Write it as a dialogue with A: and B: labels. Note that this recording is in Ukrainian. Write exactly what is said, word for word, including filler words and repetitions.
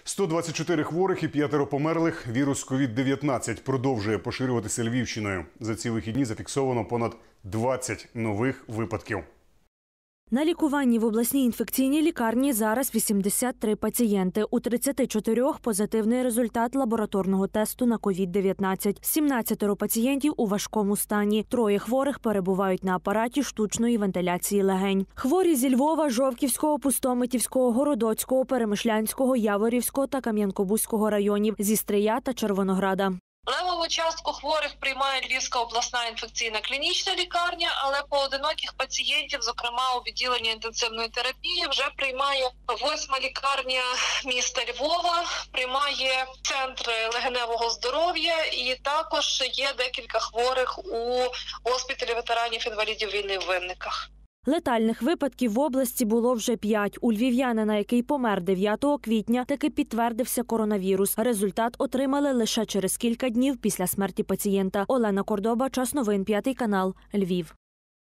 A: сто двадцять чотири хворих і п'ятеро померлих. Вірус ковід дев'ятнадцять продовжує поширюватися Львівщиною. За ці вихідні зафіксовано понад двадцять нових випадків.
B: На лікуванні в обласній інфекційній лікарні зараз вісімдесят три пацієнти. У тридцяти чотирьох позитивний результат лабораторного тесту на ковід дев'ятнадцять. сімнадцятеро пацієнтів у важкому стані. Троє хворих перебувають на апараті штучної вентиляції легень. Хворі зі Львова, Жовківського, Пустомитівського, Городоцького, Перемишлянського, Яворівського та Кам'янко-Бузького районів, зі Стрия та Червонограда.
C: Левову частку хворих приймає Львівська обласна інфекційна клінічна лікарня, але поодиноких пацієнтів, зокрема у відділенні інтенсивної терапії, вже приймає восьма лікарня міста Львова, приймає центр легеневого здоров'я і також є декілька хворих у госпіталі ветеранів-інвалідів війни в Винниках.
B: Летальних випадків в області було вже п'ять. У львів'янина, який помер дев'ятого квітня, таки підтвердився коронавірус. Результат отримали лише через кілька днів після смерті пацієнта. Олена Кордоба, Час новин, п'ятий канал, Львів.